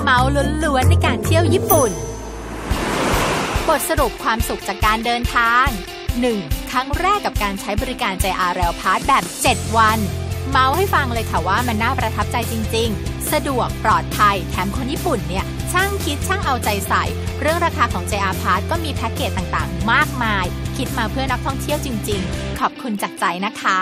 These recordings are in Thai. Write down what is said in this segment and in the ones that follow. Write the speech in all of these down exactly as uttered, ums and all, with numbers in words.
เมาล้วนๆในการเที่ยวญี่ปุ่นบทสรุปความสุขจากการเดินทาง หนึ่ง. ครั้งแรกกับการใช้บริการ เจ อาร์ Rail Pass แบบเจ็ดวันเมาให้ฟังเลยค่ะว่ามันน่าประทับใจจริงๆสะดวกปลอดภัยแถมคนญี่ปุ่นเนี่ยช่างคิดช่างเอาใจใส่เรื่องราคาของ เจ อาร์ Pass ก็มีแพ็กเกจต่างๆมากมายคิดมาเพื่อนักท่องเที่ยวจริงๆขอบคุณจากใจนะคะ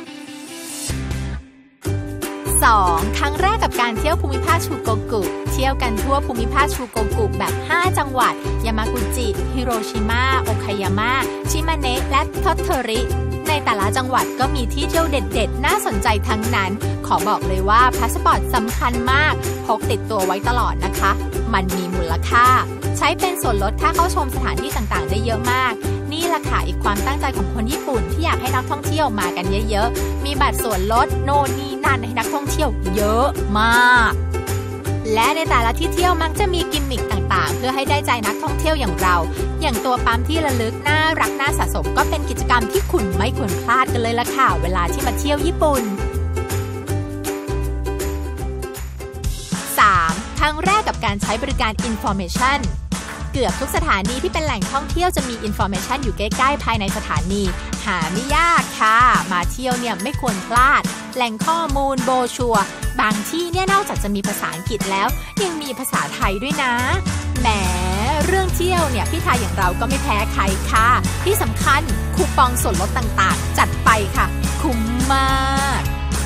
สอง. ครั้งแรกกับการเที่ยวภูมิภาคชูโกกุเที่ยวกันทั่วภูมิภาคชูโกกุแบบห้าจังหวัดยามากุจิฮิโรชิมาโอคายาม่าชิมาเนะและโทโทริในแต่ละจังหวัดก็มีที่เที่ยวเด็ดๆน่าสนใจทั้งนั้นขอบอกเลยว่าพาสปอร์ตสำคัญมากพกติดตัวไว้ตลอดนะคะมันมีมูลค่าใช้เป็นส่วนลดค่าเข้าชมสถานที่ต่างๆได้เยอะมากนี่แหละค่ะอีกความตั้งใจของคนญี่ปุ่นที่อยากให้นักท่องเที่ยวมากันเยอะๆมีบัตรส่วนลดโน่นนี่นั่นให้นักท่องเที่ยวเยอะมากและในแต่ละที่เที่ยวมักจะมีกิมมิคต่างๆเพื่อให้ได้ใจนักท่องเที่ยวอย่างเราอย่างตัวปั๊มที่ระลึกน่ารักน่าสะสมก็เป็นกิจกรรมที่คุณไม่ควรพลาดกันเลยล่ะค่ะเวลาที่มาเที่ยวญี่ปุ่น สาม. ครั้งแรกกับการใช้บริการ Information เกือบทุกสถานีที่เป็นแหล่งท่องเที่ยวจะมี Information อยู่ใกล้ๆภายในสถานีหาไม่ยากค่ะมาเที่ยวเนี่ยไม่ควรพลาดแหล่งข้อมูลโบรชัวร์บางที่เนี่ยนอกจากจะมีภาษาอังกฤษแล้วยังมีภาษาไทยด้วยนะแหมเรื่องเที่ยวเนี่ยพี่ไทยอย่างเราก็ไม่แพ้ใครค่ะที่สำคัญคูปองส่วนลดต่างๆจัดไปค่ะคุ้มมาก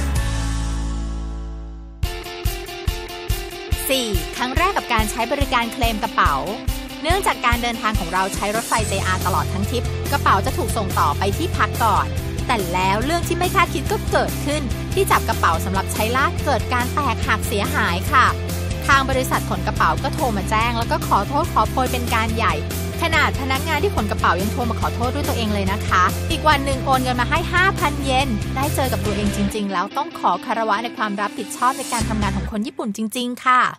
สี่. ครั้งแรกกับการใช้บริการเคลมกระเป๋าเนื่องจากการเดินทางของเราใช้รถไฟ เจ อาร์ ตลอดทั้งทริปกระเป๋าจะถูกส่งต่อไปที่พักก่อนแต่แล้วเรื่องที่ไม่คาดคิดก็เกิดขึ้นที่จับกระเป๋าสำหรับใช้ลากเกิดการแตกหักเสียหายค่ะทางบริษัทขนกระเป๋าก็โทรมาแจ้งแล้วก็ขอโทษขอโพยเป็นการใหญ่ขนาดพนักงานที่ขนกระเป๋ายังโทรมาขอโทษด้วยตัวเองเลยนะคะอีกวันหนึ่งโอนเงินมาให้ ห้าพัน เยนได้เจอกับตัวเองจริงๆแล้วต้องขอคารวะในความรับผิดชอบในการทำงานของคนญี่ปุ่นจริงๆค่ะ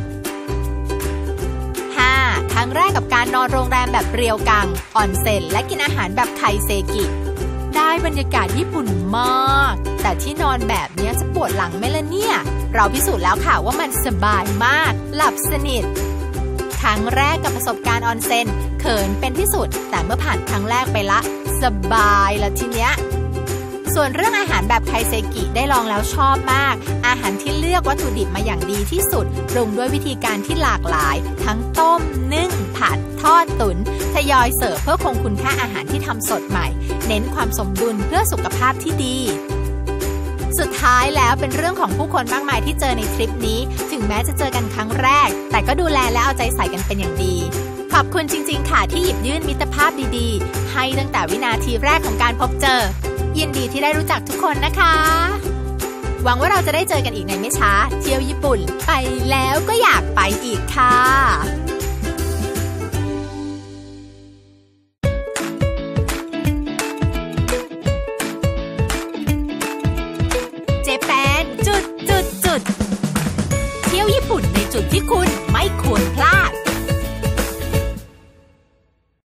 ห้า. ครั้งแรกกับการนอนโรงแรมแบบเรียวกังออนเซ็นและกินอาหารแบบไคเซกิได้บรรยากาศญี่ปุ่นมากแต่ที่นอนแบบนี้จะปวดหลังไหมล่ะเนี่ยเราพิสูจน์แล้วค่ะว่ามันสบายมากหลับสนิทครั้งแรกกับประสบการณ์ออนเซ็นเขินเป็นที่สุดแต่เมื่อผ่านครั้งแรกไปละสบายละทีเนี้ยส่วนเรื่องอาหารแบบไคเซกิได้ลองแล้วชอบมากอาหารที่เลือกวัตถุดิบมาอย่างดีที่สุดปรุงด้วยวิธีการที่หลากหลายทั้งต้มนึ่งผัดทอดตุ๋นทยอยเสิร์ฟเพื่อคงคุณค่าอาหารที่ทำสดใหม่เน้นความสมดุลเพื่อสุขภาพที่ดีสุดท้ายแล้วเป็นเรื่องของผู้คนมากมายที่เจอในทริปนี้ถึงแม้จะเจอกันครั้งแรกแต่ก็ดูแลและเอาใจใส่กันเป็นอย่างดีขอบคุณจริงๆค่ะที่หยิบยื่นมิตรภาพดีๆให้ตั้งแต่วินาทีแรกของการพบเจอยินดีที่ได้รู้จักทุกคนนะคะหวังว่าเราจะได้เจอกันอีกในไม่ช้าเที่ยวญี่ปุ่นไปแล้วก็อยากไปอีกค่ะเจแปนจุดจุดจุดเที่ยวญี่ปุ่นในจุดที่คุณไม่ควร